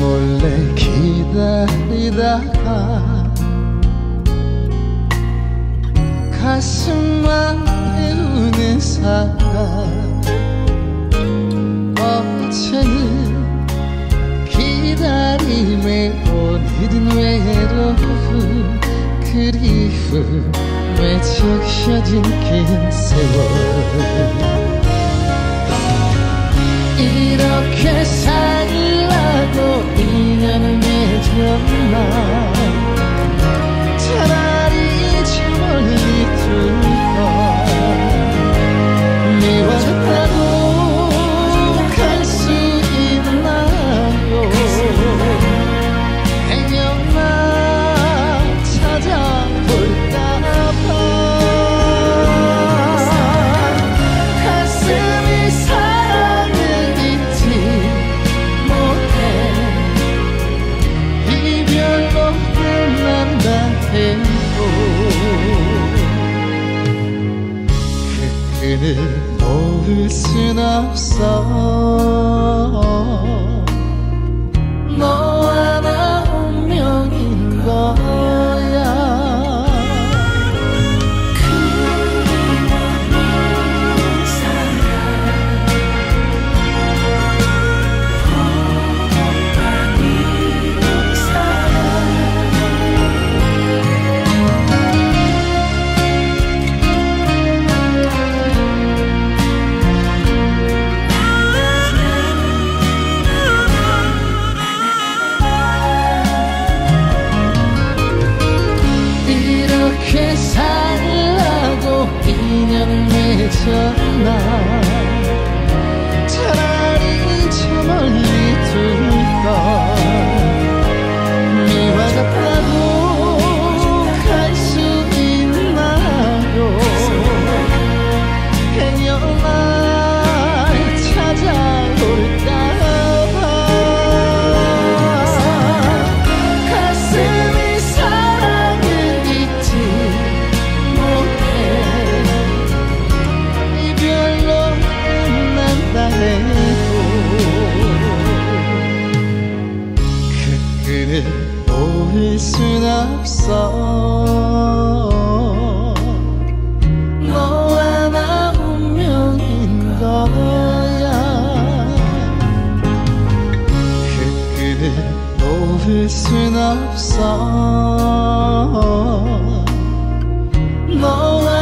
몰래 기다리다가 가슴만에 우는 사람 어제는 기다림에 오늘은 외로움 그리움에 적셔진 긴 세월 이렇게 살라고 인연을 맺었나 차라리 저 멀리 둘까 미워졌다고 갈 수 있나요 행여나 찾아볼까봐 가슴이 사랑을 잊지 못해 이별로 끝난다 해도 그 끈을 놓을 순 없어 너와 나 운명인 거야 그리워하는 사람 보고파는 사람 이렇게 살라고 인연을 맺었나 차라리 저 멀리 둘까 미워졌다고 갈 수 있나요 행여나 찾아올까봐 가슴이 사랑을 잊지 못해 이별로 끝난다 해도 그 끈을 놓을 순 없어 너와 나 운명인 거야 그 끈을 놓을 순 없어 너와